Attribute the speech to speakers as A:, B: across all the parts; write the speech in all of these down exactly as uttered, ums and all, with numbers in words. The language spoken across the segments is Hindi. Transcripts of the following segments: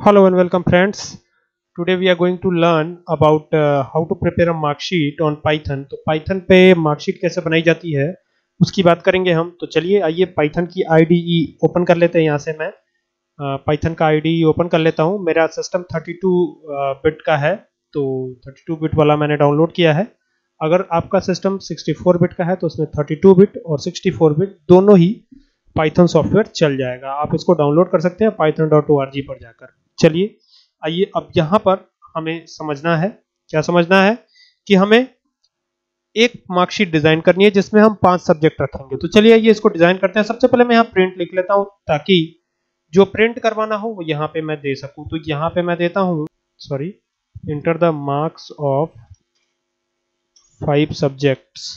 A: Hello and welcome friends. Today we are going to learn about uh, how to prepare a mark sheet on Python. तो Python पे mark sheet कैसे बनाई जाती है उसकी बात करेंगे हम। तो चलिए आइए Python की I D E ओपन कर लेते हैं। यहाँ से मैं Python का I D E ओपन कर लेता हूँ। मेरा सिस्टम थर्टी टू बिट का है, तो थर्टी टू बिट वाला मैंने डाउनलोड किया है। अगर आपका सिस्टम सिक्सटी फोर बिट का है तो उसमें थर्टी टू बिट और सिक्सटी फोर बिट दोनों ही पाइथन सॉफ्टवेयर चल जाएगा। आप इसको डाउनलोड कर सकते हैं Python dot O R G पर जाकर। चलिए आइए अब यहाँ पर हमें समझना है, क्या समझना है कि हमें एक मार्कशीट डिजाइन करनी है जिसमें हम पांच सब्जेक्ट रखेंगे। तो चलिए आइए इसको डिजाइन करते हैं। सबसे पहले मैं यहाँ प्रिंट लिख लेता हूँ ताकि जो प्रिंट करवाना हो वो यहाँ पे मैं दे सकूं। तो यहाँ पे मैं देता हूँ sorry enter the marks of five subjects.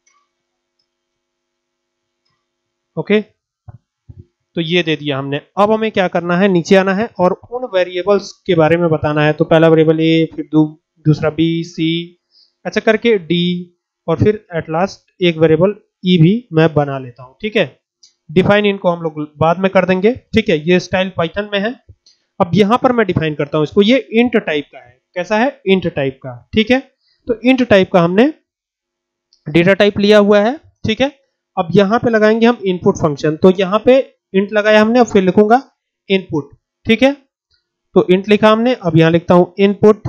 A: Okay, तो ये दे दिया हमने। अब हमें क्या करना है, नीचे आना है और उन वेरिएबल्स के बारे में बताना है। तो पहला वेरिएबल ए, फिर दू, दूसरा बी, सी, ऐसा करके डी, और फिर एट लास्ट एक वेरिएबल ई भी मैं बना लेता हूं। ठीक है, डिफाइन इनको हम लोग बाद में कर देंगे। ठीक है, ये स्टाइल पाइथन में है। अब यहां पर मैं डिफाइन करता हूं इसको। ये इंट टाइप का है। कैसा है? इंट टाइप का। ठीक है, तो इंट टाइप का हमने डेटा टाइप लिया हुआ है। ठीक है, अब यहां पे लगाएंगे हम इनपुट फंक्शन। तो यहां पे इंट लगाया हमने और फिर लिखूंगा इनपुट। ठीक है, तो इंट लिखा हमने, अब यहां लिखता हूं इनपुट।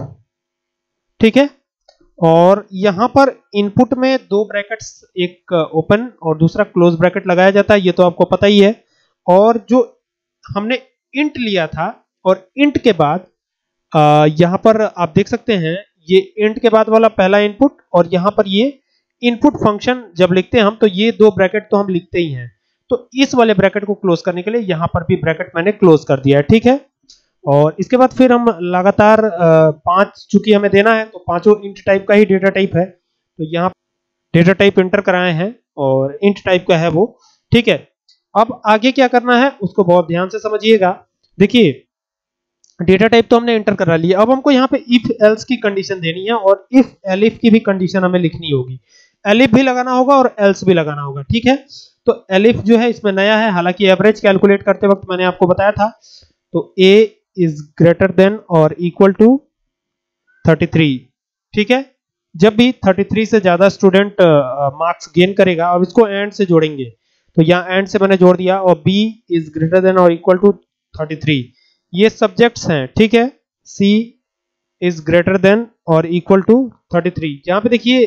A: ठीक है, और यहां पर इनपुट में दो ब्रैकेट्स, एक ओपन और दूसरा क्लोज ब्रैकेट लगाया जाता है, ये तो आपको पता ही है। और जो हमने इंट लिया था और इंट के बाद आ, यहां पर आप देख सकते हैं ये इंट के बाद वाला पहला इनपुट, और यहां पर ये इनपुट फंक्शन जब लिखते हैं हम तो ये दो ब्रैकेट तो हम लिखते ही हैं। तो इस वाले ब्रैकेट को क्लोज करने के लिए यहां पर भी ब्रैकेट मैंने क्लोज कर दिया है। ठीक है, और इसके बाद फिर हम लगातार पांच चूंकि हमें देना है तो पांचों इंट टाइप का ही डेटा टाइप है, तो यहाँ डेटा टाइप इंटर कराए हैं और इंट टाइप का है वो। ठीक है, अब आगे क्या करना है उसको बहुत ध्यान से समझिएगा। देखिए डेटा टाइप तो हमने इंटर करा लिया। अब हमको यहाँ पे इफ एल्स की कंडीशन देनी है और इफ एलिफ की भी कंडीशन हमें लिखनी होगी। एलिफ भी लगाना होगा और एल्स भी लगाना होगा। ठीक है, तो एलिफ जो है इसमें नया है, हालांकि एवरेज कैलकुलेट करते वक्त मैंने आपको बताया था। तो ए इज ग्रेटर देन और इक्वल टू थर्टी थ्री। ठीक है, जब भी थर्टी थ्री से ज्यादा स्टूडेंट मार्क्स गेन करेगा, अब इसको एंड से जोड़ेंगे। तो यहाँ एंड से मैंने जोड़ दिया, और बी इज ग्रेटर देन और इक्वल टू थर्टी थ्री। ये सब्जेक्ट्स हैं। ठीक है, सी इज ग्रेटर देन और इक्वल टू थर्टी थ्री। यहाँ पे देखिए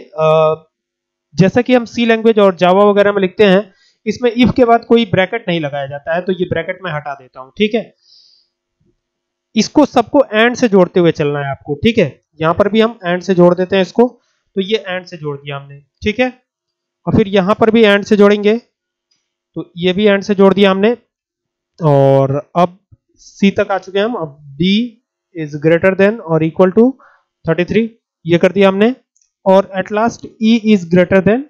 A: जैसा कि हम सी लैंग्वेज और जावा वगैरह में लिखते हैं, इसमें इफ के बाद कोई ब्रैकेट नहीं लगाया जाता है, तो ये ब्रैकेट मैं हटा देता हूं। ठीक है, इसको सबको एंड से जोड़ते हुए चलना है आपको। ठीक है, यहां पर भी हम एंड से जोड़ देते हैं इसको। तो ये एंड से जोड़ दिया हमने। ठीक है, और फिर यहां पर भी एंड से जोड़ेंगे, तो ये भी एंड से जोड़ दिया हमने। और अब सी तक आ चुके हैं हम। अब डी इज ग्रेटर देन और इक्वल टू थर्टी थ्री, ये कर दिया हमने। और at last E is greater than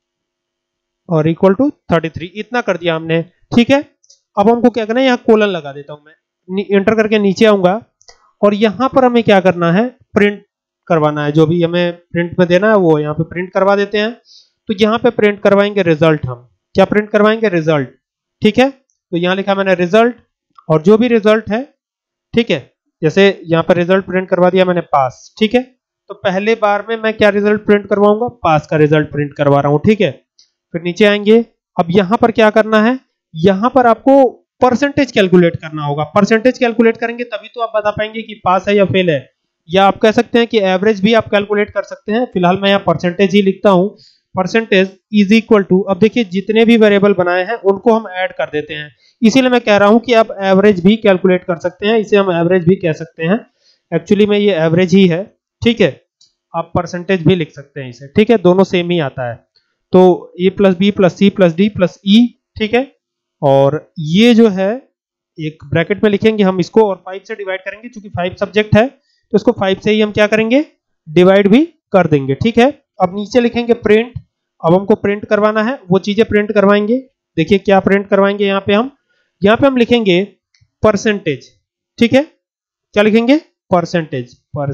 A: और इक्वल टू थर्टी थ्री, इतना कर दिया हमने। ठीक है, अब हमको क्या करना है, यहाँ कोलन लगा देता हूं मैं। एंटर करके नीचे आऊंगा और यहां पर हमें क्या करना है, प्रिंट करवाना है। जो भी हमें प्रिंट में देना है वो यहाँ पे प्रिंट करवा देते हैं। तो यहाँ पे प्रिंट करवाएंगे रिजल्ट। हम क्या प्रिंट करवाएंगे? रिजल्ट। ठीक है, तो यहाँ लिखा मैंने रिजल्ट, और जो भी रिजल्ट है, ठीक है, जैसे यहाँ पर रिजल्ट प्रिंट करवा दिया मैंने पास। ठीक है, तो पहले बार में मैं क्या रिजल्ट प्रिंट करवाऊंगा? पास का रिजल्ट प्रिंट करवा रहा हूं। ठीक है, फिर नीचे आएंगे। अब यहां पर क्या करना है, यहां पर आपको परसेंटेज कैलकुलेट करना होगा। परसेंटेज कैलकुलेट करेंगे तभी तो आप बता पाएंगे कि पास है या फेल है। या आप कह सकते हैं कि एवरेज भी आप कैलकुलेट कर सकते हैं। फिलहाल मैं यहाँ परसेंटेज ही लिखता हूं। परसेंटेज इज इक्वल टू, अब देखिए जितने भी वेरिएबल बनाए हैं उनको हम ऐड कर देते हैं। इसीलिए मैं कह रहा हूं कि आप एवरेज भी कैलकुलेट कर सकते हैं। इसे हम एवरेज भी कह सकते हैं। एक्चुअली में ये एवरेज ही है। ठीक है, आप परसेंटेज भी लिख सकते हैं इसे। ठीक है, दोनों सेम ही आता है। तो A plus B plus C plus D plus E. ठीक है, और ये जो है एक ब्रैकेट में लिखेंगे हम इसको, और फाइव से डिवाइड करेंगे। चूंकि फाइव सब्जेक्ट है तो इसको फाइव से ही हम क्या करेंगे, डिवाइड भी कर देंगे। ठीक है, अब नीचे लिखेंगे प्रिंट। अब हमको प्रिंट करवाना है, वो चीजें प्रिंट करवाएंगे। देखिए क्या प्रिंट करवाएंगे यहाँ पे हम यहाँ पे हम लिखेंगे परसेंटेज। ठीक है, क्या लिखेंगे? परसेंटेज।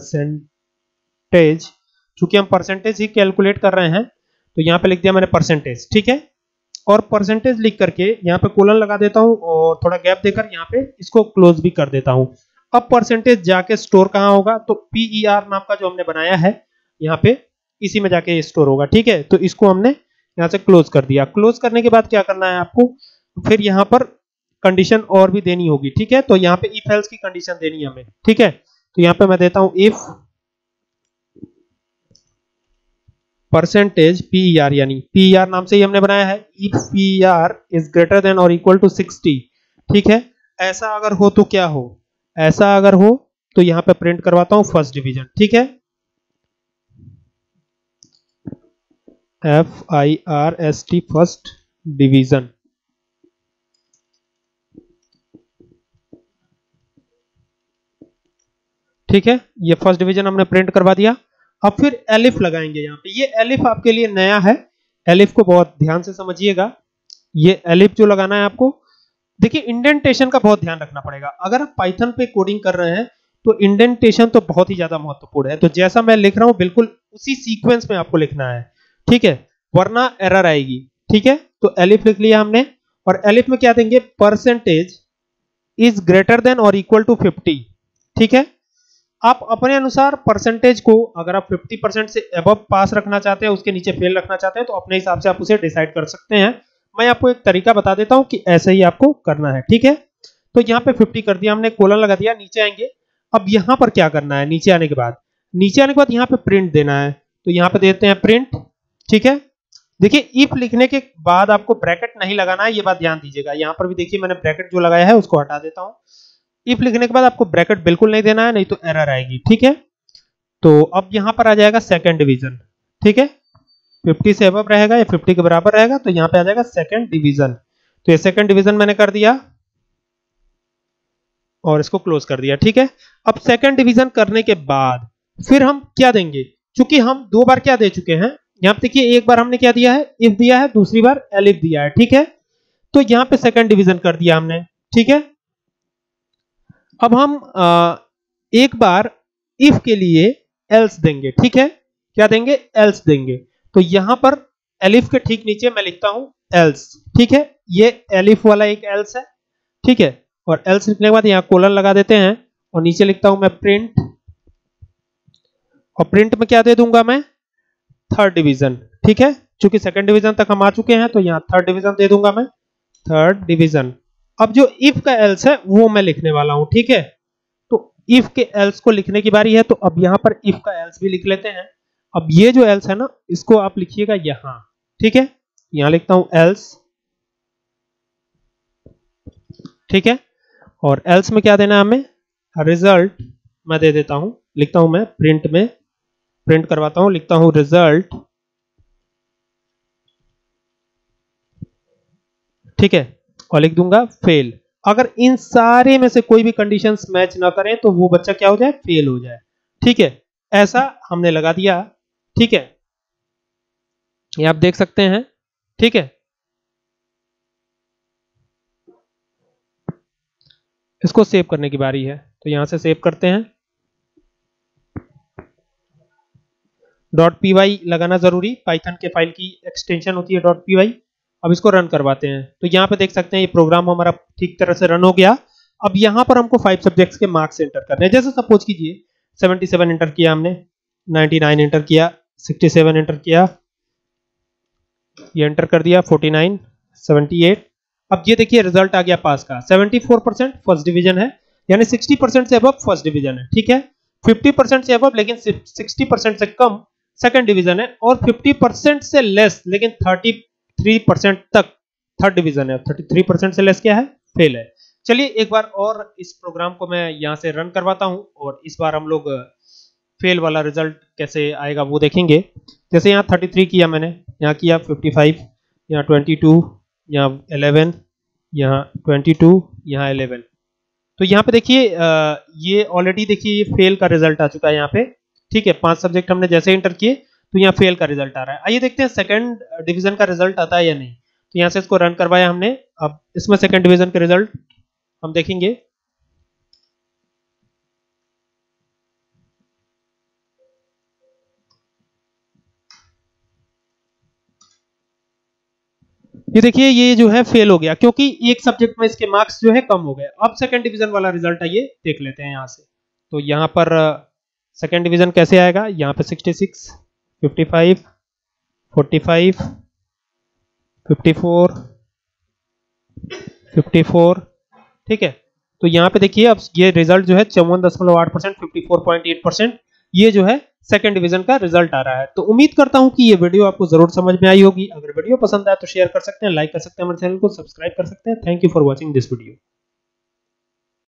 A: परसेंटेज, चूंकि हम परसेंटेज ही कैलकुलेट कर रहे हैं तो यहाँ पे लिख दिया मैंने परसेंटेज। ठीक है, और परसेंटेज लिख करके यहाँ पे कोलन लगा देता हूं और थोड़ा गैप देकर यहाँ पे इसको क्लोज भी कर देता हूं। अब परसेंटेज जाके स्टोर कहाँ होगा, तो पीईआर नाम का जो हमने बनाया है यहाँ पे, इसी में जाके स्टोर होगा। ठीक है, तो इसको हमने यहाँ से क्लोज कर दिया। क्लोज करने के बाद क्या करना है आपको, फिर यहाँ पर कंडीशन और भी देनी होगी। ठीक है, तो यहाँ पे इफ एल्स की कंडीशन देनी है हमें। ठीक है, तो यहाँ पे मैं देता हूं इफ परसेंटेज पीईआर, यानी पीईआर नाम से ही हमने बनाया है, if PER is greater than और इक्वल टू सिक्सटी। ठीक है, ऐसा अगर हो तो क्या हो, ऐसा अगर हो तो यहां पे प्रिंट करवाता हूं फर्स्ट डिवीजन। ठीक है, F I R S T first division. ठीक है, ये फर्स्ट डिवीजन हमने प्रिंट करवा दिया। अब फिर एलिफ लगाएंगे यहाँ पे। ये एलिफ आपके लिए नया है, एलिफ को बहुत ध्यान से समझिएगा। ये एलिफ जो लगाना है आपको, देखिए इंडेंटेशन का बहुत ध्यान रखना पड़ेगा। अगर आप पाइथन पे कोडिंग कर रहे हैं तो इंडेंटेशन तो बहुत ही ज्यादा महत्वपूर्ण है। तो जैसा मैं लिख रहा हूं बिल्कुल उसी सीक्वेंस में आपको लिखना है। ठीक है, वरना एरर आएगी। ठीक है, तो एलिफ लिख लिया हमने, और एलिफ में क्या देंगे, परसेंटेज इज ग्रेटर देन और इक्वल टू फिफ्टी। ठीक है, आप अपने अनुसार परसेंटेज को, अगर आप फिफ्टी परसेंट से अबव पास रखना चाहते हैं, उसके नीचे फेल रखना चाहते हैं, तो अपने हिसाब से आप उसे डिसाइड कर सकते हैं। मैं आपको एक तरीका बता देता हूं कि ऐसे ही आपको करना है। ठीक है, तो यहाँ पे फिफ्टी कर दिया हमने, कोलन लगा दिया, नीचे आएंगे। अब यहाँ पर क्या करना है, नीचे आने के बाद नीचे आने के बाद यहाँ पे प्रिंट देना है। तो यहाँ पे देते हैं प्रिंट। ठीक है, देखिए इफ लिखने के बाद आपको ब्रैकेट नहीं लगाना है, ये बात ध्यान दीजिएगा। यहाँ पर भी देखिए मैंने ब्रैकेट जो लगाया है उसको हटा देता हूँ। इफ लिखने के बाद आपको ब्रैकेट बिल्कुल नहीं देना है, नहीं तो एरर आएगी। ठीक है, तो अब यहां पर आ जाएगा सेकंड डिवीजन। ठीक है, फिफ्टी से अबव रहेगा या फिफ्टी के बराबर रहेगा, तो यहां पे आ जाएगा सेकंड डिवीजन। तो ये सेकंड डिवीजन मैंने कर दिया और इसको क्लोज कर दिया। ठीक है, अब सेकंड डिवीजन करने के बाद फिर हम क्या देंगे, क्योंकि हम दो बार क्या दे चुके हैं, यहां पे देखिए एक बार हमने क्या दिया है, इफ दिया है, दूसरी बार एलिफ दिया है। ठीक है, तो यहां पे सेकंड डिवीजन कर दिया हमने। ठीक है, अब हम आ, एक बार इफ के लिए एल्स देंगे। ठीक है, क्या देंगे, एल्स देंगे। तो यहां पर एलिफ के ठीक नीचे मैं लिखता हूं एल्स। ठीक है, ये एलिफ वाला एक एल्स है। ठीक है, और एल्स लिखने के बाद यहां कोलन लगा देते हैं, और नीचे लिखता हूं मैं प्रिंट, और प्रिंट में क्या दे दूंगा मैं, थर्ड डिवीजन। ठीक है, चूंकि सेकंड डिवीजन तक हम आ चुके हैं तो यहां थर्ड डिवीजन दे दूंगा मैं, थर्ड डिवीजन। अब जो इफ का एल्स है वो मैं लिखने वाला हूं। ठीक है, तो इफ के एल्स को लिखने की बारी है, तो अब यहां पर इफ का एल्स भी लिख लेते हैं। अब ये जो एल्स है ना, इसको आप लिखिएगा यहां। ठीक है, यहां लिखता हूं एल्स। ठीक है, और एल्स में क्या देना है हमें, रिजल्ट मैं दे देता हूं, लिखता हूं मैं प्रिंट में, प्रिंट करवाता हूं, लिखता हूं रिजल्ट। ठीक है, और लिख दूंगा फेल। अगर इन सारे में से कोई भी कंडीशंस मैच ना करें तो वो बच्चा क्या हो जाए, फेल हो जाए। ठीक है, ऐसा हमने लगा दिया। ठीक है, ये आप देख सकते हैं। ठीक है, इसको सेव करने की बारी है, तो यहां से सेव करते हैं। डॉट पी वाई लगाना जरूरी, पाइथन के फाइल की एक्सटेंशन होती है डॉट पी वाई। अब इसको रन करवाते हैं, तो यहाँ पे देख सकते हैं ये प्रोग्राम हमारा ठीक तरह से रन हो गया। अब यहाँ पर हमको फाइव सब्जेक्ट्स के मार्क्स एंटर करने हैं। जैसे सपोज कीजिए सेवेंटी सेवन एंटर किया हमने, नाइंटी नाइन एंटर किया, सिक्सटी सेवन एंटर किया, ये एंटर कर दिया, फोर्टी नाइन, सेवेंटी एट। अब ये देखिए रिजल्ट आ गया पास का, seventy four percent first division है, यानी सिक्सटी परसेंट से अबव फर्स्ट डिवीजन है। ठीक है, फिफ्टी परसेंट से अबव लेकिन सिक्सटी परसेंट से कम सेकंड डिवीजन है, और फिफ्टी परसेंट से लेस लेकिन थर्टी थ्री परसेंट तक थर्ड डिवीजन है। थर्टी थ्री परसेंट से लेस क्या है, फेल है। चलिए एक बार और इस प्रोग्राम को मैं यहां से रन करवाता हूं, और इस बार हम लोग फेल वाला रिजल्ट कैसे आएगा वो देखेंगे। जैसे यहाँ थर्टी थ्री किया मैंने, यहाँ किया फिफ्टी फाइव, यहाँ ट्वेंटी टू, यहाँ इलेवन, यहाँ ट्वेंटी टू, यहाँ इलेवन। तो यहाँ पे देखिए ये ऑलरेडी देखिए ये फेल का रिजल्ट आ चुका है यहाँ पे। ठीक है, पांच सब्जेक्ट हमने जैसे इंटर किए तो यहाँ फेल का रिजल्ट आ रहा है। आइए देखते हैं सेकंड डिवीजन का रिजल्ट आता है या नहीं। तो यहाँ से इसको रन करवाया हमने, अब इसमें सेकंड डिवीजन के रिजल्ट हम देखेंगे। ये देखिए ये जो है फेल हो गया क्योंकि एक सब्जेक्ट में इसके मार्क्स जो है कम हो गए। अब सेकंड डिवीजन वाला रिजल्ट आइए देख लेते हैं यहाँ से। तो यहाँ पर सेकंड डिवीजन कैसे आएगा, यहाँ पे sixty six, fifty five, forty five, fifty four, fifty four, ठीक है। तो यहाँ पे देखिए अब ये रिजल्ट जो है चौवन दशमलव आठ percent, fifty four point eight percent, ये जो है सेकंड डिवीजन का रिजल्ट आ रहा है। तो उम्मीद करता हूं कि ये वीडियो आपको जरूर समझ में आई होगी। अगर वीडियो पसंद आए तो शेयर कर सकते हैं, लाइक कर सकते हैं, हमारे चैनल को सब्सक्राइब कर सकते हैं। Thank you for watching this video.